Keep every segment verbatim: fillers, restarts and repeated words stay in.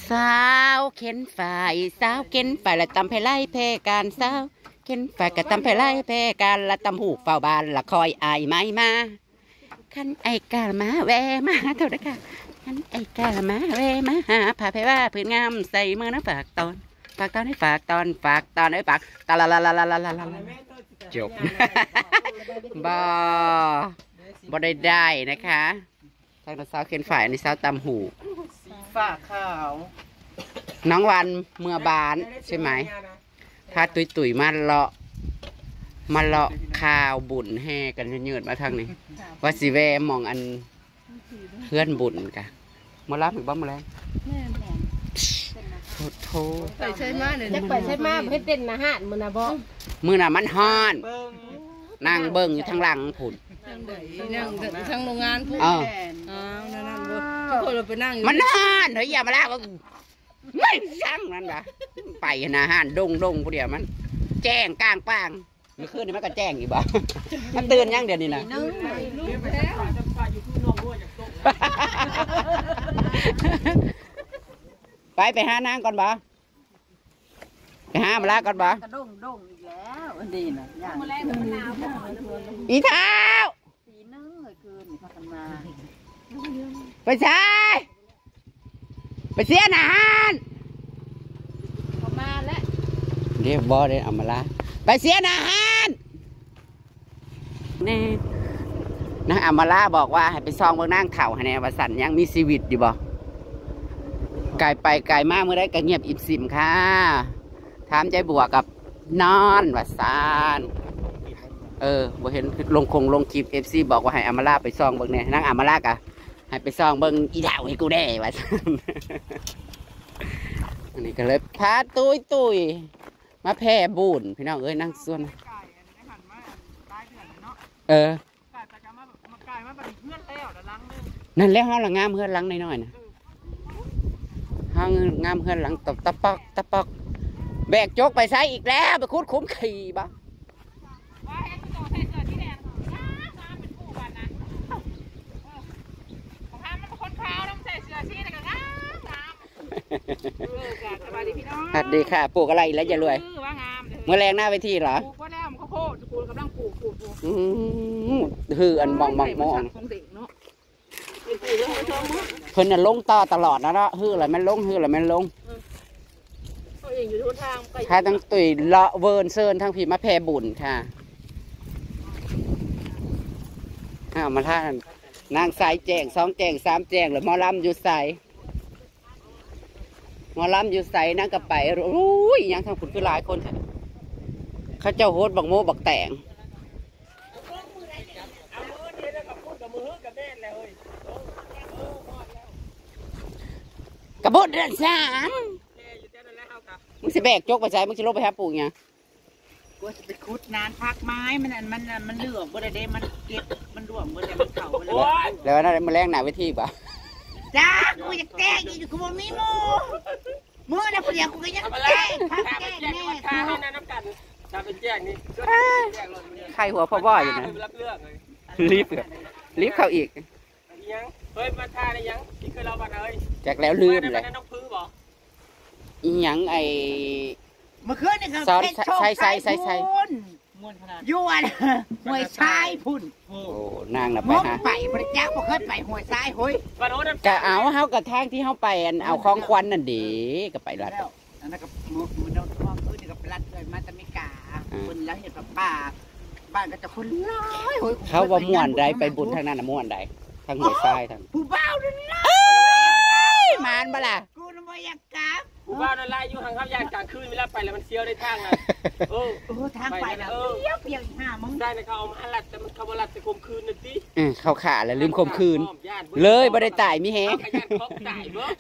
สาวเข็นฝ่ายสาวเข็นฝ่ายละตำไผ่ไล่เพการสาวเข็นฝ่ายกะตำไผ่ไล่เพการละตำหูเฝ้าบ้านละคอยอายไม้มาขันไอกามาแวมาเท่านั้นค่ะขันไอกามาแวมาหาผ่าไผ่ว่าพื้นงามใส่มือนะฝากตอนฝากตอนให้ฝากตอนฝากตอนให้ฝากตาละละละละละละละจบบ่บ่ได้ได้นะคะทางสาวเข็นฝ่ายในสาวตำหูฝ้าขาวน้องวันเมื่อบานใช่ไหมพาตุยตุยมาเลาะมาเลาะข่าวบุญแห่กันเยืดมาทางนี้ว่าสิแวมองอันเพื่อนบุญกะมารับอีกบ้างมาแล้วโทษโทษไปใช่มาเนี่ยจะไปใช่มาให้เต้นอาหารมือนะบ่มือน่ะมันฮ้อนนั่งเบิ้งอยู่ทางหลังผุดนั่งทางโรงงานพูดอ๋อนั่นนั่นบ่ทุกคนเราไปนั่งมันฮ้อนเฮ้ยอย่ามาลากไม่ช่างนั่นนะไปนะฮะดงดงผู้เดียวมันแจ้งกลางปางเมื่อคืนนี้มันก็แจ้งอีกบ่มันเตือนยังเดี๋ยวนี้นะไปไปหานางก่อนบ่ไปหามาลาก่อนบ่กระด้งด้งอีกแล้วอันนี้นะอย่างอีเท้าสีนึงเลยคืนพากันมาไปใช่ไปเสียอาหารเขามาแล้วเรียกบอได้เอามาละไปเสียอาหารนี่นางอามาลาบอกว่าให้ไปซองเบื้องนั่งเถ่าให้ในวสันยังมีชีวิตอยู่บ่ไกลไปไกลมากเมื่อได้ก็เงียบอิบซิมค่ะถามใจบัวกับนอนวสันเออบ่เห็นลงคงลงคลิปเอฟซีบอกว่าให้อามาลาไปซองเบื้องเนี่ยนางอามาลากะให้ไปซองเบิ้งอีดาวให้กูได้วะอันนี้ก็เลยพาตุยตุยมาแพ่บุญพี่น้องเอ้ยนั่งส่วนเออนั่นแล้วห้องหลังงามเพื่อนหลังน้อยๆนะห้องงามเพื่อนหลังตบตะปอกตะปอกแบกโจกไปใช้อีกแล้วไปคุดคุ้มขี่บ้าสวัสดีค่ะปลูกอะไรแล้วจะรวยเมื่อแรงหน้าไปที่เหรอปลูกว่าแล้วมันข้าวโพดปลูกกำลังปลูกปลูกปลูกฮืออันมองมองมองเพิ่นน่ะลงต่อตลอดนะเนาะฮืออะไรมันลงฮืออะไรมันลงค่ะตั้งตุยเลาะเวิร์นเซิร์นทั้งผีมาแพรบุญค่ะอ้าวมาท่านนางสายแจงสองแจงสามแจงหรือมอลำอยู่ใสมอลำอยู่ใสนั่งกับไปรู้ยยังทางผุดคือหลายคนข้าเจ้าโฮดบักโมบักแต่งกระบุดเดือนสามมึงสิแบกจกไปใช้มึงสิลงไปหาปู่ไงกูจะไปขุดนานพักไม้มันมันมันเหลืองบ่ได้เด้มันเก็บมันร่วงบ่ได้มันเข่าบ่ได้แล้วนั่นมันแรงหนาเวทีป่ะจ้ากูอยากแก้อีกกูบ่มีหมูมือนะเพียงกูก็ยังแก้พักแก้แน่ข้าวน้ำกันถ้าเป็นแจ้งนี่ใครหัวพ่อบ่อยอยู่นะรีบรีบเข้าอีกยังเฮ้ยมาทาได้ยังที่เคยเราบัดเอ้ยจากแล้วลืมเลยอีหยังไอเมื่อคืนนี่เขาซ้อนใส่ใส่ใส่ใส่ยวนหวยชายพุ่นโอ้นางน่ะไปฮะไปพระเจ้าบอกเคยไปหวยชายหวยกะเอาเฮากระทางที่เฮาไปเอาคลองควันนั่นดีก็ไปรัดอันนั้นก็มันโดนคลองคืนนี่ก็รัดเลยมาตะมิกาคนแล้วเห็นแบบป่าบ้านก็จะคนร้ายเขาว่าม่วนใดไปบุญทางนั้นน่ะม่วนใดทางหวยชายทางผู้บ่าวนั่นนะมานบ่ล่ะกูน่ะบ่อยากกลับผู้บ่าวนั่นไล่อยู่ห่างเขายากกลางคืนเวลาไปแล้วมันเสียวได้ทางน่ะเออเออทางไปแล้วเปียวเปียวห้ามึงได้นะเขาเอามาลัดแต่มันเขาบ่ลัดแต่ข่มคืนน่ะติเออเขาขาแล้วลืมข่มคืนเลยบ่ได้ตายมีแฮงตายบ่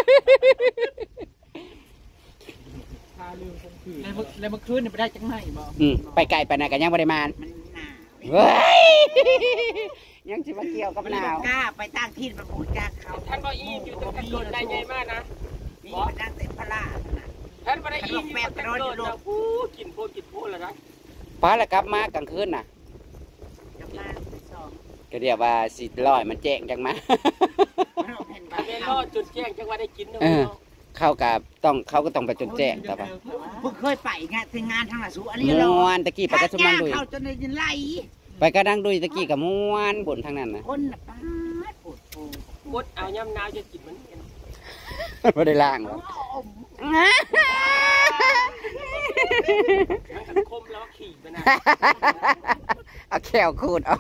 พาลืมข่มคืนแล้วเมื่อคืนนี่ไปได้จังไหนบ่อืมไปไกลไปไหนกันยังบ่ได้มามันหนาวเฮ้ยยังสิมาเกี่ยวกับหนาวกล้าไปตั้งที่ประมูลจากเขาท่านบ่อีอยู่ตรงกันโดนได้ใหญ่มากนะมีไปนั่งเต็มพระราท่านบ่ได้อีอยู่แปดร้อยโลผู้กินโพกินโพแล้วนะป้าละกลับมากลางคืนน่ะกลับมาสองก็เรียกว่าสิลอยมันแจ้งจังมาเห็นบ่แม่รอดจุดแจ้งจังว่าได้กินเนาะเข้ากับต้องเขาก็ต้องไปจนแจ้งแต่ว่าเพิ่งเคยไปงานที่งานทางหลังสูอันนี้ม่เราวนตะกี้ไปกับสุมันดุยเข้าจนในยินไหลไปกระดังดุยตะกี้กับม่วนบนทางนั้นนะคนน่ะป้าดปวดโผกดเอาย่ำนาวจะกินมันไม่ได้ล่างหรอกมันคมแล้วขี่ไปนะเอาแขวขูดออก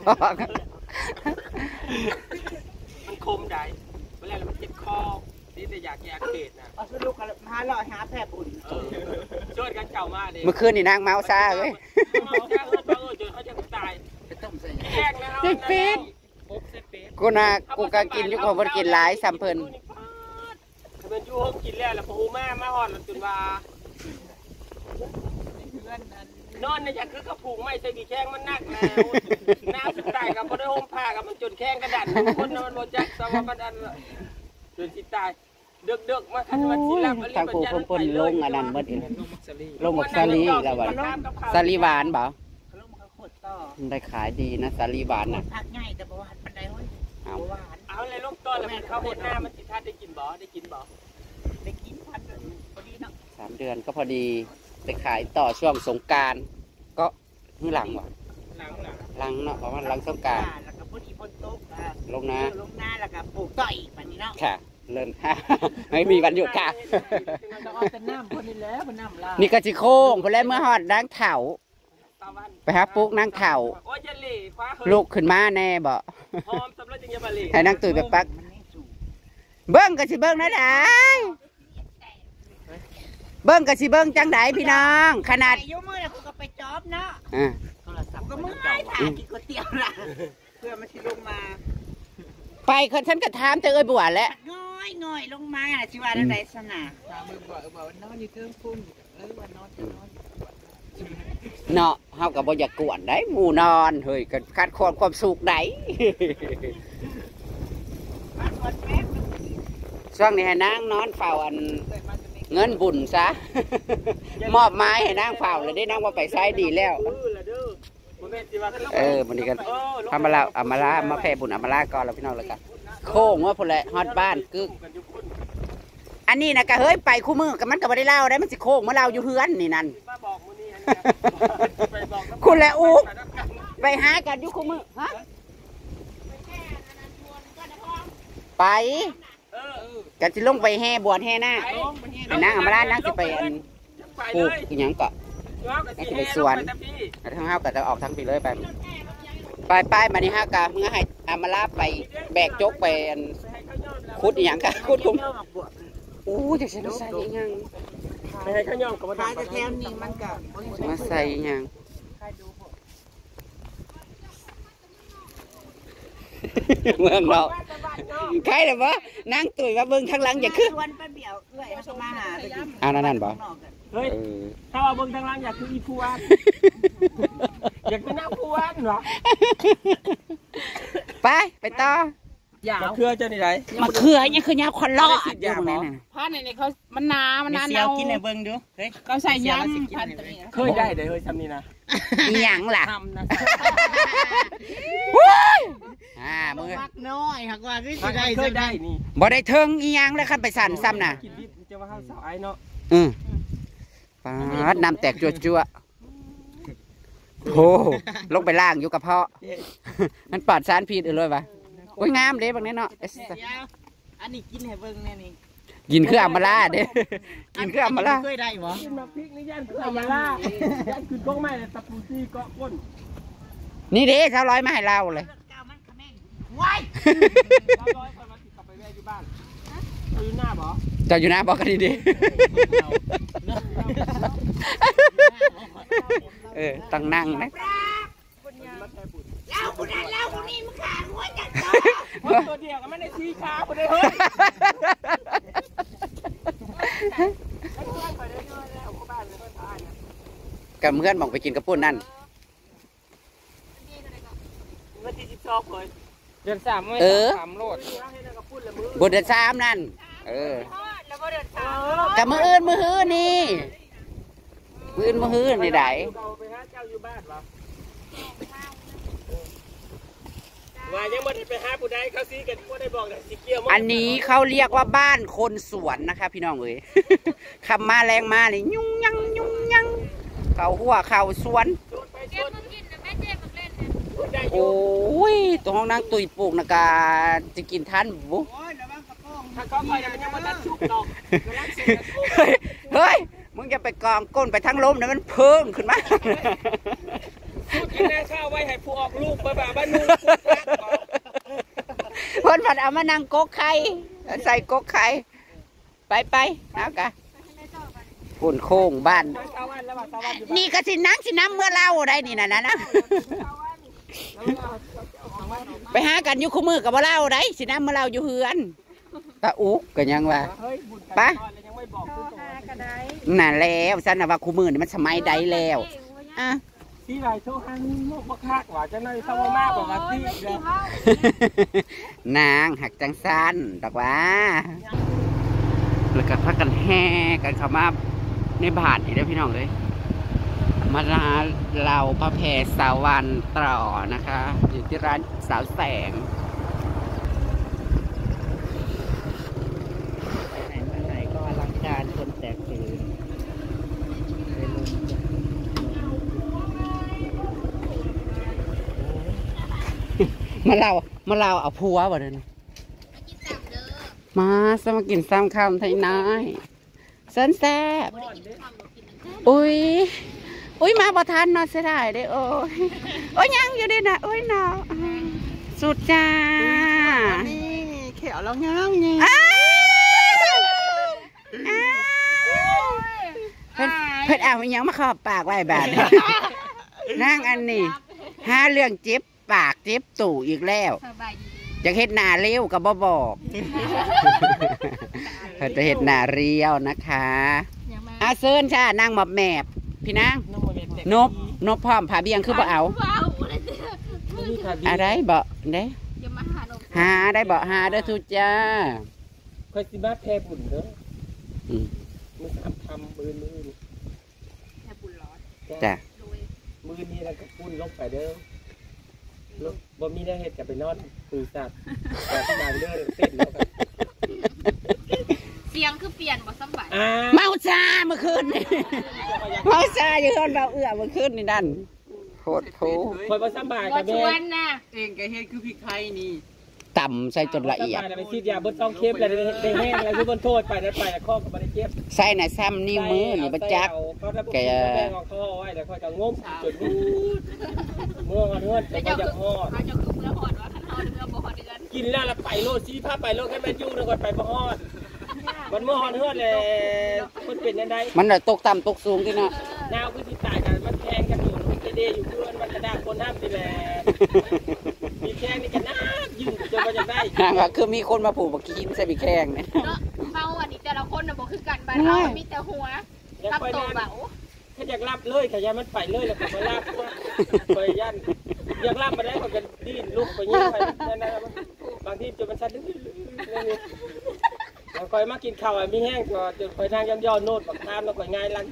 มันคมได้เวลามันเจ็บคอนี่แต่อยากแก้เกตนะเอาสรุปกันมาหล่อหาแพร่บุญช่วยกันเก่ามากเลยเมื่อคืนนี่นางเมาซาเว้ยเมาแจ้งเอิ้นเมาเอิ้นจนเขาจะตายไปต้มใส่แจ้งแล้วสิบปีดปุ๊บสิบปีดกูน่ะกูก็กินอยู่ของเพิ่นกินหลายซ้ำเพิ่นถ้าเป็นยูห้องกินแล้วแล้วปูแม่มาหอดจนว่านอนในอย่างคือกระผูกไม่ใช่ดีแข้งมันนักแล้วน้ำสุดตายกับพอได้ห่มผ้ากับมันจนแข้งกระดันคนนอนโมจักสวัสดิ์กระดันจนสิตายเดือกเดือกมาทันวันสิลับทางกูเพิ่นเพิ่นลงอันนั้นเบิดอีกลงกับซาลีอีกแล้วบัดซาลีหวานบ่เขาลงมาเขาขดต่อได้ขายดีนะซาลีหวานน่ะพักง่ายแต่บ่หวานปันใดเฮ้ยเอาบ่หวานเอาเลยลูกต้นแล้วมันเข้าหดหน้ามันสิทัดได้กินบ่ได้กินบ่ไปกินพันเดือนพอดีเนาะสามเดือนก็พอดีไปขายต่อช่วงสงกรานต์ก็นี่หลังว่ะหลังหลังหลังเนาะประมาณหลังสงกรานต์แล้วก็พอดีฝนตกอ่ะลงนะลงหน้าแล้วก็ปลูกต่ออีกแบบนี้เนาะค่ะเริ่ม ไม่มีวันหยุดค่ะต้องเอาแต่น้ำคนนี้แล้วมันน้ำลายนี่ก็สิโค้งไปแล้วเมื่อฮอดนางเถาไปหาปุ๊กนางเถาโอ้ยจะเหล่คว้าลูกขึ้นมาแน่บ่หอมสำหรับจึงจะมาเหล่ให้นางตุ๋ยไปปักมันไม่สูงเบิ้งก็สิเบิ้งนะได้เบิ้งก็สิเบิ้งจังไดพี่น้องขนาดแต่ยกมือแล้วกูก็ไปจอบเนาะอ่ะกูก็มึงไอ้ถ่ายกินก๋วยเตี๋ยวละเพื่อมันสิลงมาไปคนฉันก็ถามแต่เอ้ยบัวแหล้วง่อยง่อยลงมาน่ะชิว่าแล้วได้สนะถามมึงบอกว่านอนอยู่เครื่องพุ่นเออว่านอนจะนอนเนาะเฮาก็บ่อยากกวนได้หมู่นอนเฮ้ยก็คัดความความสุขได้มาก่อนแป๊บช่วงนี้ให้นางนอนเฝ้าอันเงินบุญซะ มอบไม้ให้นางเฝ้าเลยได้นางว่าไปใช้ดีแล้ว เออวันนี้กันเอามาละเอามาละมาแผ่บุญเอามาละก่อนแล้วพี่น้องแล้วกันโค้งว่าพุ่นแหละฮอดบ้านกึกอันนี้นะก็เฮ้ยไปคู่มือกับมันก็บ่ได้เล่าได้มันสิโค้งมาเล่าอยู่เฮือนนี่นั่น คุณแหละอุกไปหากันอยู่คู่มือฮะไปกันสิลงไปแห่บวชแห่หน้าไปนั่งเอามาละนั่งสิไปอันปลูกอีหยังก็นั่งสิไปสวนทางเฮาก็จะออกทางไปเลยไปไปไปมานี่ฮะกะเมื่อให้อามาลาไปแบกจกไปขุดอีหยังกะขุดกุ้งอู้จะใส่มาใส่อีหยังไม่ให้ข้าวย่อมกับขายแต่แถวนี้มันก็มาใส่อีหยังเมืองเราใครเดี๋ยววะนั่งตุ๋ยว่าเบิ่งทางหลังอย่าขึ้นชวนไปเบี่ยวเอื้อยเขามาหาไปกินอ่านั่นนั่นบ่เฮ้ยเออถ้าว่าเบิ่งทางล่างอยากคืออีพวนอยากเป็นน้าพวนเหรอไปไปต่ออยาวเครือจะนี่ไรมาเขือยังคือยาวคอนล้ออยู่ตรงนั้นน่ะผ้าในนี้เขามันหนามันหนาเสีเนายวกินในเบิ่งดูเฮ้ยเขาใส่ยำพันตัวนี้เคยได้เลยเฮ้ยทำนี่นะอีหยังล่ะทำนะอ่ามือมักน้อยหักว่าคือเคสิได้ยสิได้ได้นี่บ่ได้เทิงอีหยังเลยคันไปสั่นซ้ำน่ะกินดิบจะว่าข้าวสาวไอ้เนาะอืมปาดน้ำแตกจั่วจั่วๆโอ้ลงไปล่างอยู่กระเพาะ มันปลอดสารพิษอื่นเลยวะโอ้ยงามเลยบางนี้เนาะเดี๋ยวอันนี้กินให้เบิ่งแน่นี่กินคืออัมมาลาเด้ กินคืออัมมาลาเคยได้บ่กินมาพริกนี่ย่านคือเอามาล่าย่านคือกล้องไม้ตะปูซี่เกาะก้นนี่เด้เท่าร้อยมาให้เราเลยเก้ามันขแม่งว้ายร้อยคนมาติดกลับไปแม่อยู่บ้านอยู่หน้าบ่เจะอยู่นะบอกกันดีๆเออต้องนั่งนะเล่าคนนั้นเล่าคนนี้มันขาหัวจัดต่อตัวเดียวก็ไม่ได้ชี้ขาไปเลยเฮ้ยกับเพื่อนบอกไปกินกระปุ้นนั่นวันที่สิบสองเลยเดือนสามไม่เออสามโลดบทเดือนสามนั่น เออกับมืออื่นมือฮื้อนี่มืออื่นมือฮื้อนี่ได้เราไปหาเจ้าอยู่บ้านเหรอว่ายังไม่ได้ไปหาผู้ใดเขาซีกันไม่ได้บอกนะสิเกี่ยวอันนี้เขาเรียกว่าบ้านคนสวนนะคะพี่น้องเอ้ย คำมาแรงมาเลยยุ่งยังยุ่งยังเขาหัวเขาสวนโอ้ยตรงห้องนั่งตุยปลูกนะกาจะกินท่านบุถ้าเขาไปมันยังไม่ทันชุกดอกเฮ้ยมึงจะไปกองก้นไปทั้งลมนะมันเพิ่มขึ้นมาชุดแม่ข้าวไว้ให้ผู้ออกลูกไปแบบบ้านนุ่งเพิ่นผัดเอามานั่งกกไข่ใส่กกไข่ไปไปเอากะฝุ่นโค้งบ้านนี่ก็สินั่งสิน้ำเมื่อเล่าได้นี่นะนะนะไปหากันอยู่คู่มือกับว่าเล่าได้สิน้ำเมื่อเล่าอยู่เฮือนตาอุกก็ยังว่าปะน่ะแล้วฉันน่ะว่าคู่มือนี่มันสมัยใดแล้วอ่ะที่ไรโชว์หันโมกบักคักว่าจะในสมมากกว่าที่เดียนางหักจังสันดอกว่าแล้วก็พักกันแห่กันเข้ามาในบาทนี่ได้พี่น้องเลยมาร้านเราพระแพรสาวันต่อนะคะอยู่ที่ร้านสาวแสงไหนมาไหนก็อลังการคนแตกตื่นมาเรามาเราเอาผัวบ่เดินมาสมากินซ้ำคำไทยน้อยเส้นแซ่บอุ้ยอุ้ยมาประทานนอนเสียดายเด้โอ้ยโอ้ยยังอยู่ดีนะโอ้ยหนาวสุดจ้านี่เขียวแล้วงามไงเพิ่นเพิ่นเอายังมาขอบปากไว้แบบนี้นั่งอันนี้หาเรื่องเจ็บปากเจ็บตู่อีกแล้วอยากเห็ดหน้าเลี้ยวกับบ่บอกเพิ่นจะเห็ดหน้าเรียวนะคะอาเซินช่านั่งหมอบแมบพี่นางนบนบพร้อมผาเบียงคือบ่เอาอะไรบ่เด้หาได้บ่หาได้ทุจ้าคอยสิมาแพร่บุญเด้อมือสามทำมือมือแพร่บุญร้อนจ้ะมือนี้แล้วก็ปุ้นลงไปเด้อบ่มีได้เห็ดกับไปนอนคือสัตว์แต่ที่มาเรื่อยเต้นแล้วกันเสียงคือเปลี่ยนบ่สบายเมาชาเมื่อคืนนี่เมาชาอยู่ตอนเบาเอื้อเมื่อคืนนี่นั่นโคตรโถคอยบ่สบายกับแม่เองก็เฮ็ดคือพริกไทยนี่ต่ำใส่จนละเอียดไปซีดยาบนต้องเข้มเลยได้แห้งอะไรคือบนโทษไปนั้นไปแล้วข้อกับบริเจ็บใส่น่ะซ้ำนิ้วมือนี่ประจักแกแม่งข้อไว้แต่คอยจะงมจุดนู้เมื่อวันเมื่อจะจะหอดเขาจะคือเมื่อหอดว่าขันหอดเมื่อบ่หอดเดือนกินแล้วละไปโลดซีผ้าไปโลดให้แม่ยุ่งเลยก่อนไปบ่หอดมันเมื่อหอดเมื่อเลยมันเป็นยังไงมันตกต่ำตกสูงที่น่ะนาวคือที่ตายกันมันแทงกันอยู่มันจะเดย์อยู่เพื่อนมันกระด้างคนห้ามสิแหละมีแข้งนี่กันนะยืนจนมันจะได้ค่ะคือมีคนมาผูกบักคีมใส่บีแข้งเนี่ยเมาอันนี้แต่ละคนน่ะบอกคือกันบ้านเรามีแต่หัวรับโตเบาถ้าอยากรับเลยขยันมันไปเลยแล้วก็ไปรับไปยันอยากรับมาได้ก็กันดิ้นลุกไปยิ่งไปนั่นนะบางทีจนมันสั่นนี่แล้วคอยมากินข้าวไอ้มีแห้งก็จนคอยนั่งย่อๆโน้ตบักตามแล้วก็ง่ายลัง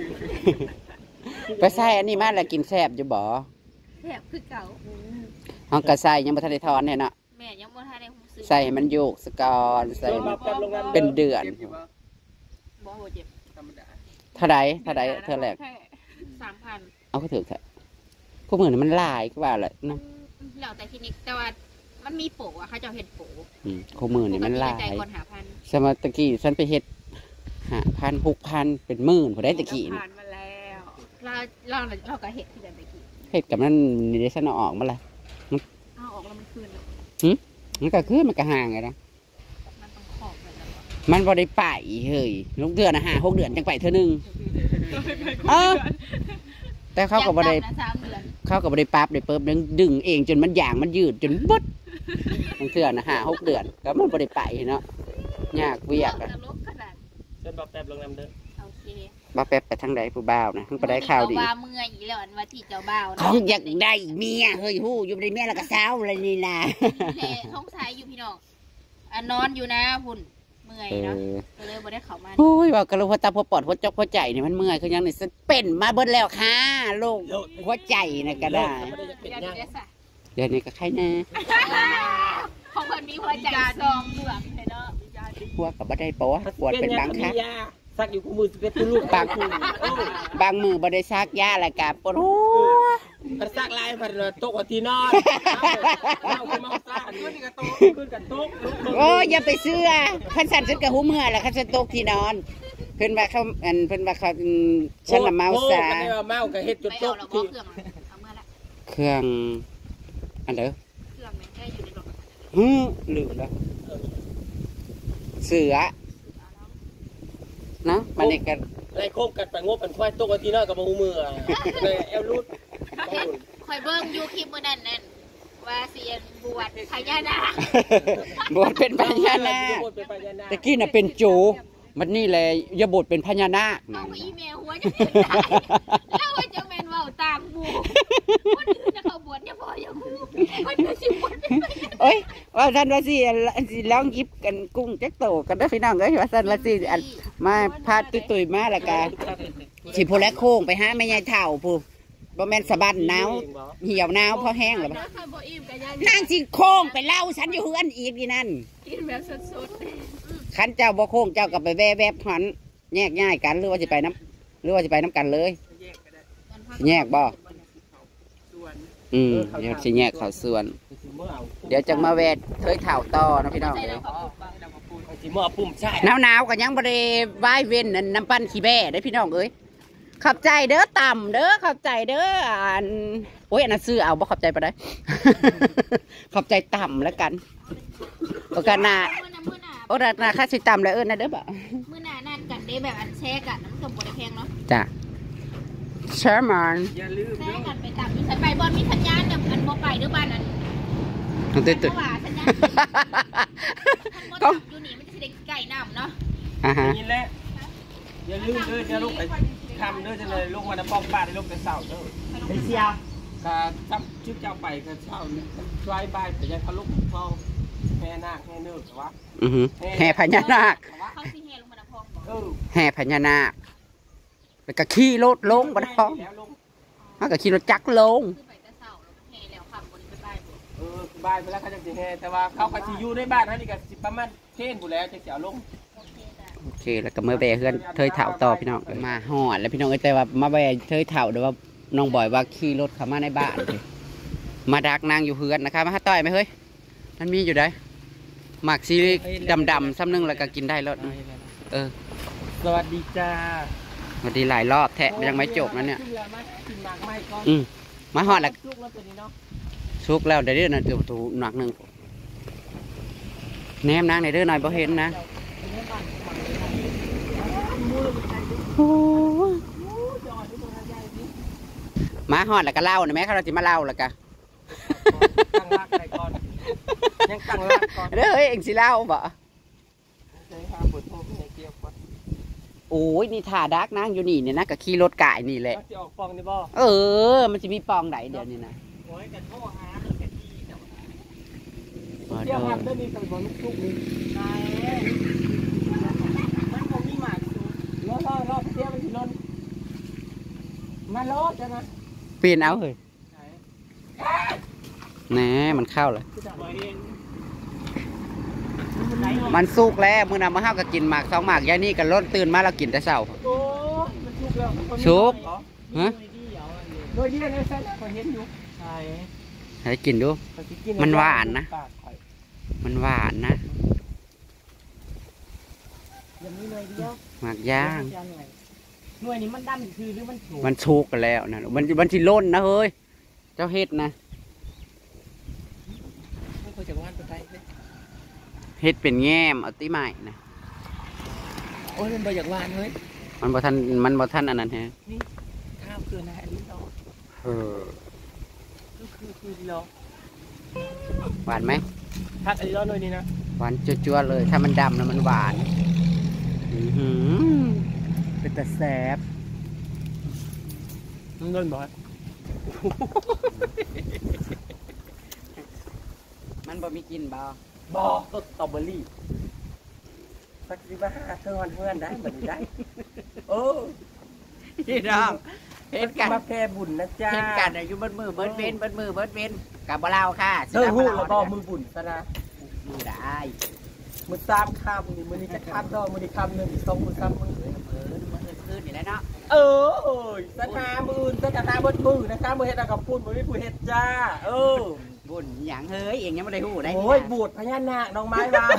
ไปใส่อันนี้มาแล้วกินแซ่บอยู่บ่แซ่บคือเก่าห้องกระใส่ยังบ่ทันได้ทอนเนี่ยเนาะแม่ยังบ่ทันได้ฮู้ใส่มันโยกสกอนใส่เป็นเดือนบ่โหเจ็บธรรมดาเท่าไรเท่าไรเท่าแรกสามพันเอาก็ถือแค่พวกมือนี่มันลายก็ว่าแหละนะแล้วแต่คลินิกแต่ว่ามันมีโปะอะเขาจะเห็ดโปะอืมพวกมือนี่มันลายสมัยตะกี้ฉันไปเห็ดหาพันหกพันเป็นหมื่นพอได้ตะกี้ผ่านมาแล้วเราเราเราก็เห็ดที่แบบตะกี้เห็ดกับนั่นนี่ได้ฉันเอาออกมาละเอาออกแล้วมันคืนหืมมันก็คือมันก็ห่างไงนะมันต้องขอบเลยมันพอได้ไปเฮ้ยลูกเดือนนะหาหกเดือนจังไปเท่านึงเออแต่เขาก็บ่ได้เขาก็บ่ได้ปั๊บได้เปิบดึงเองจนมันอย่างมันยืดจนบดลูกเดือนนะหาหกเดือนก็มันบ่ได้ไปเนาะยากเวียกอะเดินบอกแป๊บลงน้ำเดินโอเคบ่แป๊บไปทางใดผู้บ่าวนะเพิ่งไปได้ข่าวดีว่าเมื่ออีแล้วว่าที่เจ้าบ่าวเขาอยากได้เมียเฮ้ยฮู้อยู่ในเมียแล้วก็เศร้าเลยนี่นะแหละท้องสายอยู่พี่น้องอ่ะนอนอยู่นะพุ่นเมื่อยเนาะก็เลยบ่ได้เข้ามาโอ้ยว่ากระโหลกหัวตาหัวปอดหัวจกหัวใจนี่มันเมื่อยคือยังนี่เป็นมาเบิดแล้วค่ะโรคหัวใจน่ะก็ได้เดี๋ยวนี้ก็ใครแน่ของคนมีหัวใจซองเหลืองเลยเนาะพวกกับบ่ได้ปะวะปวดเป็นบางครั้งซักอยู่กูมือเป็นลูกบางบางมือบ่ได้ซักยาแล้วก็ปวดหัวมันซักลายมันโต๊ะกับที่นอนเอาขึ้นมาซ่านี่ก็โต๊ะขึ้นกับโต๊ะโอ้ยอย่าไปเชื่อคันสั่นฉันก็หูเมื่อแล้วคันฉันตกที่นอนเพิ่นว่าเขาอันเพิ่นว่าเขาฉันละเมาซาเมากับเฮ็ดจนไม่โต๊ะเอาเราบอกเครื่องเอาเมื่อละเครื่องอันเด้อเครื่องแม่งแค่อยู่ในรถฮึลืมแล้วเสือเนาะมันนี่ก็ไรโคมกัดไปงบเป็นควายโต๊ะกับที่นอนกับมือมือเลยเอลรูดคอยเบิ้งยูคลิปมื้อนั้นนั่นว่าเสียนบวชพญานาคบวชเป็นพญานาคตะกี้น่ะเป็นโจมันนี่แหละอย่าบวชเป็นพญานาคเอานั่นไปอีเมลหัวจะตื่นได้แล้วว่าจะแม่นเว้าตามหมู่คนอื่นจะเข้าบวชเนี่ยพออย่างกูคนอื่นสิบวชเป็นไปเอ้ยว่าท่านว่าสิสิลองหยิบกันกุ้งจักโตกันเด้อพี่น้องเอ้ยว่าท่านว่าสิอันมาพาตุ้ยๆมาแล้วก็สิผู้และโค้งไปหาแม่ยายเฒ่าผู้บ่แม่นสะบันหนาวเหี่ยวหนาวพอแห้งแล้วถ้าใครบ่อิ่มก็ยังนางสิโค้งไปเล่าฉันอยู่เฮือนอีกนี่นั่นกินแบบสดคันเจ้าบ่โค้งเจ้าก็ไปแว่แวบหันแยกย้ายกันหรือว่าสิไปน้ำหรือว่าสิไปน้ำกันเลยๆแยกบ่อืมเดี๋ยวสิแยกเขาส่วน เดี๋ยวจะมาแวดเทยเถ่าต่อนะพี่น้องใส่เอ้แล้ยวขอบคุณป่ะสิมือปุ่มใช่หนาวหนาวๆก็ยังบ่ได้ว่ายเว้นนั่นน้ำปั้นขี้แบ่ได้อพี่น้องเอ้ยขอบใจเด้อต่ำเด้อขอบใจเด้ออันโอ้ยอันนั้นซื้อเอาบ่ขอบใจปะได้ ขอบใจต่ำแล้วกันโอกาสหน้ามื้อหน้ามื้อหน้าโอกาสหน้าค่าสิต่ำแล้วเอิ้นนะเด้อบ่มื้อหน้านั่นกันเด้แบบอันแชร์กันน้ำกับบ่ได้แพงเนาะจ้ะเชอร์มานอย่าลืมแชร์กันไปตามมีสายไปบอลมีสัญญาณแบบอันบ่ไปหรือบ้านอันต้องตื่นเพตื่นราะว่าสัญญาณมันบ่อยู่นี่มันจะได้ไก่น้ำเนาะอ่าฮะนี่แหละอย่าลืมเด้อจะลูกไปทำเด้อจะเลยลูกมาในป้อมบ้านลูกไปเสาเด้อไปเสียก็จับชุดเจ้าไปก็เสาช่วยบ้านแต่ยังเขาลูกทองแม่นาคแม่เนื้อวะอือหือแห่พญานาคเขาสิแห่ลงมาในคลองบ่เออแห่พญานาคแล้วก็ขี่รถลงบ่ได้พ้องแล้วลงแล้วก็ขี่รถจักรลงคือไปแต่เช้าแล้วแห่แล้วขับบ่ได้ไปบ้านบ่เออบ้านไปแล้วเขาจะสิแห่แต่ว่าเขาก็สิอยู่ในบ้านนั่นนี่ก็สิประมาณเทนผู้แล้วจะเสียลงโอเคจ้ะโอเคแล้วก็เมื่อแบเฮือนเทยเถ่าต่อพี่น้องมาหอดแล้วพี่น้องเอ้ยแต่ว่ามาแบเทยเถ่าเดี๋ยวว่าน้องบอยว่าขี่รถเข้ามาในบ้านเลยมาดักนางอยู่เฮือนนะคะมาหาต่อยไหมเฮ้ยมันมีอยู่ได้หมักซีดำๆซ้ำนึงแล้วก็กินได้รถเออสวัสดีจ้าสวัสดีหลายรอบแทะยังไม่จบนะเนี่ยกินหมากไม้ก่อนอืมมาหอดแล้วลูกแล้วตัวนี้เนาะชุกแล้วเดี๋ยวเดี๋ยวนะเดี๋ยวถูหนักหนึ่งแนมนางในเด้อหน่อยบ่เห็นนะมาหอดแล้วก็เล่านะแม่เขาเราจะมาเล่าแล้วก็ตั้งรากอะไรก่อนยังตั้งรากก่อนเด้อเฮ้ยเอ็งสิเล่าบ่ใช้หาบทโทษให้เกี่ยวก่อนโอ้ยนี่ท่าดักนางอยู่นี่เนี่ยนะกับขี่รถกายนี่แหละจะออกฟองได้บ่เออ มันจะมีปองไหนเดี๋ยวนี้นะโอ้ยกันโทษหาเรื่องกันดีเดี๋ยวบ่เที่ยวเด้อทำได้มีกันบ่ลูกทุกนี่ใช่มันคงมีหมากสูงรอรอรอเที่ยวมันสิล้นมาโลดจ้ะนะเปลี่ยนเอาเฮ้ยแหน่มันเข้าเลยคือจะบ่เองมันสุกแล้วมื้อนั้นมาเฮาก็กินหมากสองหมากยายนี่ก็ล้นตื่นมาแล้วกินแต่เช้าโอ้มันชุกแล้วชุก ฮะโดยที่ในเส้นเขาเห็นอยู่ใช่ให้กินดู มันหวานนะ มันหวานนะอย่างนี้เลยเดียวหมากย่างหน่วยนี้มันดำคือหรือมันสูงมันสุกกันแล้วนะมันมันสิล้นนะเฮ้ยเจ้าเฮ็ดนะไม่ควรจะว่านไปเลยเฮ็ดเป็นแง้มเอาติใหม่นะโอ้ยมันบ่อยากว่านเฮ้ยมันบ่ทันมันบ่ทันอันนั้นฮะข้าวคืออะไรอันนี้เนาะเออคือคือเนาะหวานไหมทักอันนี้เนาะหน่วยนี้นะหวานจั่วๆเลย ถ้ามันดำนะมันหวานอื้อหือเป็นตะแสบมันโดนบ่มันบ่มีกลิ่นบ่บ่ก็สตรอเบอรี่สักสิบห้าเท่าวันเพื่อนได้บ่ได้เออพี่น้องเห็นกันมาแพ้บุญนะจ้าเห็นกันอยู่เบิดมือเบิดเว้นเบิดมือเบิดเว้นกับบ่เล่าค่ะเธอหูแล้วก็มือบุญซะนะมือได้มือสามคำนี่มือนี้จะคำดอกมือนี้คำหนึ่งสองมือสามมือเออมือคืนนี่แหละเนาะเออเอ้ยสถามืออื่นสถาบดมือนะคะมือเฮ็ดอะกับปูนมือนี้ผู้เฮ็ดจ้าเออบุญหยังเฮ้ยเองยังไม่ได้หูได้โอ้ยบูดพญานาคน้องไม้มา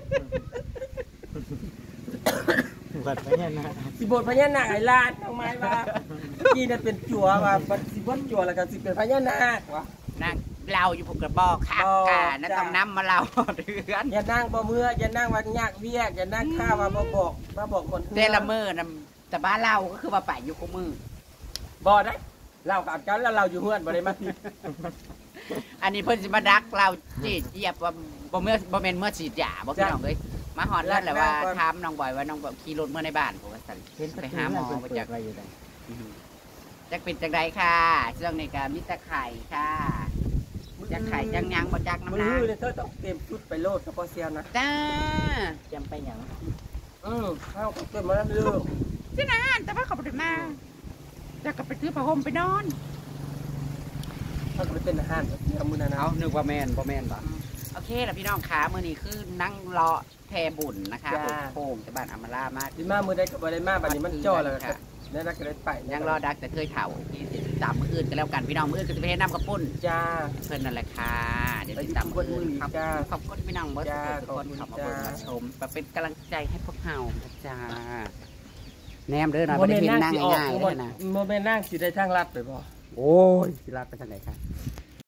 บัดไปเนี่ยนะสิบูดพญานาคไอ้ลาดน้องไม้มากี่นั่นเป็นจั่วว่าบัดสิบดจั่วแล้วก็สิเป็นพญานาควะนั่งเราอยู่ผูกกระบอกค่ะอ๋อค่ะนั่นจ้ะต้องน้ำมาเราเดือนอย่านั่งบ่เมื่ออย่านั่งวันยากเวียกอย่านั่งข้าวมาบ่บอกมาบอกคนเตละมือนะแต่บ้านเราก็คือว่าไปอยู่คู่มือบ่ได้เรากับกันแล้วเราอยู่เฮือนบ่ได้มาที่อันนี้เพิ่นสิมาดักเราจีดเหยียบว่าบ่เมื่อบ่แม่นเมื่อฉีดยาบ่พี่น้องเอ้ยมาฮอดแล้วแหละว่าถามน้องบ่อยว่าน้องบ่ขี่รถเมื่อในบ้านผมว่าซั่นเห็นไปหาหมอมามาจาจาก กอะไรอยู่ไหนจักเป็นจังไดค่ะช่วงนี้ก็มีแต่ไข่ค่ะจักไข่จังยังบ่จักมืน้ำอนางเนี่ยเธอต้องเตรียมชุดไปโลดกับพ่อเซียวนะจ้าจำไปหยังอือข้าวกับเตรียมมาแล้วเรื่องที่นั่นแต่ว่าเขาบ่ได้มาจะก็ไปซื้อผ้าห่มไปนอนข้าวกับไปเป็นอาหารเซียวมือนั้นนะเอานึกว่าแม่นบ่แม่นบ่โอเคล่ะพี่น้องขามื้อนี้คือนั่งรอแพบุญนะคะโค้งจากบ้านอำมาลามาดีมากมือได้กับบ่ได้มากบัดนี้มันจ่อแล้วก็นั่นก็ได้ไปยังรอดักแต่เคยเถ่าที่ติดตามมื้ออื่นกันแล้วกันพี่น้องมื้ออื่นก็จะไปให้น้ำกระปุ้นจ้าเพิ่นนั่นแหละค่ะเดี๋ยวติดตามมื้ออื่นครับขอบคุณพี่น้องเบิร์ดทุกคนขอบคุณมาชมมาเป็นกำลังใจให้พวกเราจ้าแนมเด้อนะไม่ได้เห็นนั่งง่ายๆเลยนะโมเมนต์นั่งสิได้ทางลัดไปบ่โอ้ยสิลาไปทางไหนครับ